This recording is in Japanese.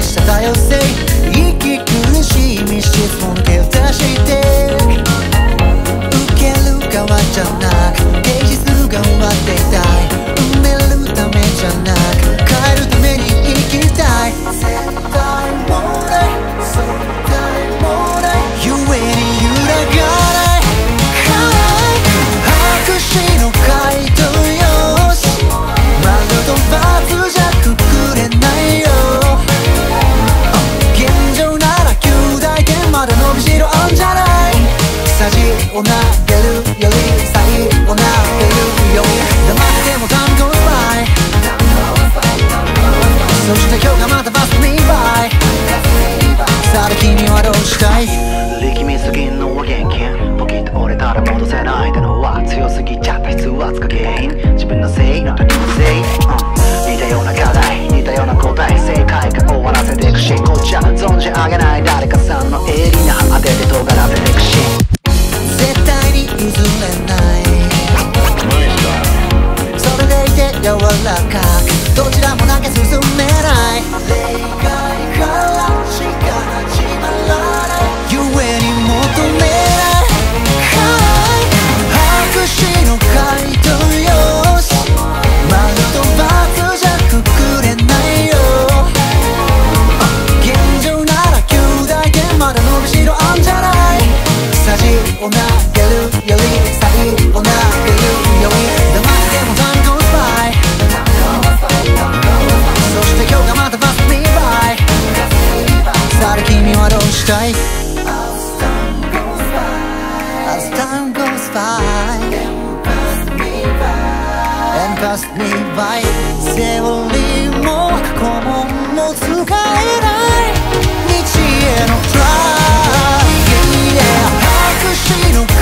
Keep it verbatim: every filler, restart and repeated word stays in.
した多様性、息苦しい密室を抜け出して受ける側じゃなく提示する側でいたい、埋めるためじゃなく変えるために生きたい。絶対もない絶対もない故に揺らがない白紙の回答用紙、丸と×じゃくくれないよ。現状なら及第点まだ伸びしろあんじゃない。匙を投げるより賽を投げるより黙ってもtime goes by、 そして今日がまたパスミーバイ。さて君はどうしたい？ 力みすぎんのは現金、ポキッと折れたら戻せないってのは強すぎちゃった筆圧が原因、自分のせいの他人のせい、うん、似たような課題似たような答え、正解か終わらせていくし、こっちは存じ上げない誰かさんの鋭利な当てで尖らせていくし、 絶対に譲れないそれでいて柔らかくどちらもだけ進めない、例外からしか始まらない故に求めない白紙の回答用紙、丸と×じゃくくれないよ。現状なら及第点まだ伸びしろあんじゃない。匙を投げるより賽を投げるより黙ってもtime goes by、 そして今日がまたパスミーバイ。さて君はどうしたい？ As time goes by and pass me by、 セオリーも過去問も使えない道へのトライ、yeah、白紙の